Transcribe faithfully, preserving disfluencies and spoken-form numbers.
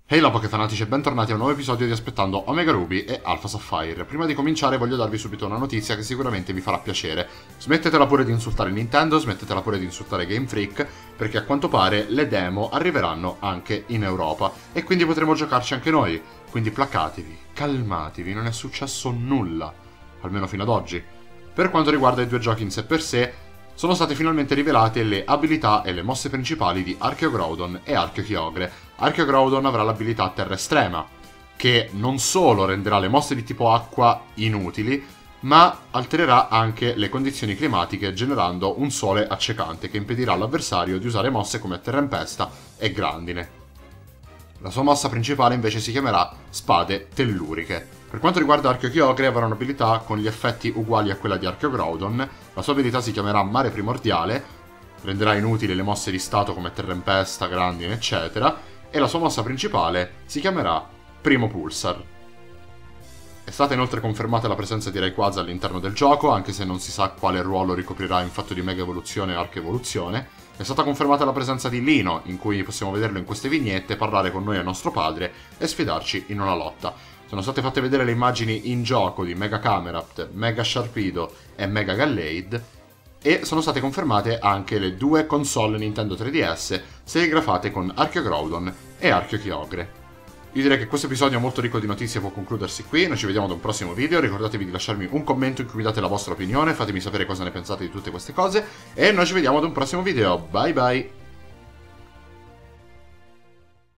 Hey là Pokéfanatici e bentornati a un nuovo episodio di Aspettando Omega Ruby e Alpha Sapphire. Prima di cominciare voglio darvi subito una notizia che sicuramente vi farà piacere. Smettetela pure di insultare Nintendo, smettetela pure di insultare Game Freak, perché a quanto pare le demo arriveranno anche in Europa e quindi potremo giocarci anche noi. Quindi placatevi, calmatevi, non è successo nulla, almeno fino ad oggi. Per quanto riguarda i due giochi in sé per sé, sono state finalmente rivelate le abilità e le mosse principali di Archeo Groudon e Archeo Kyogre. Archeo Groudon avrà l'abilità Terra Estrema, che non solo renderà le mosse di tipo acqua inutili, ma altererà anche le condizioni climatiche generando un sole accecante che impedirà all'avversario di usare mosse come Terrempesta e Grandine. La sua mossa principale invece si chiamerà Spade Telluriche. Per quanto riguarda Archeo Kyogre avrà un'abilità con gli effetti uguali a quella di Archeo Groudon. La sua abilità si chiamerà Mare Primordiale, renderà inutili le mosse di stato come Terrempesta, Grandine eccetera, e la sua mossa principale si chiamerà Primo Pulsar. È stata inoltre confermata la presenza di Rayquaza all'interno del gioco, anche se non si sa quale ruolo ricoprirà in fatto di Mega Evoluzione e Archeo Evoluzione. È stata confermata la presenza di Lino, in cui possiamo vederlo in queste vignette, parlare con noi e nostro padre e sfidarci in una lotta. Sono state fatte vedere le immagini in gioco di Mega Camerupt, Mega Sharpedo e Mega Gallade, e sono state confermate anche le due console Nintendo tre D S serigrafate con Archeo Groudon e Archeo Kyogre. Io direi che questo episodio molto ricco di notizie può concludersi qui, noi ci vediamo ad un prossimo video, ricordatevi di lasciarmi un commento in cui mi date la vostra opinione, fatemi sapere cosa ne pensate di tutte queste cose, e noi ci vediamo ad un prossimo video, bye bye!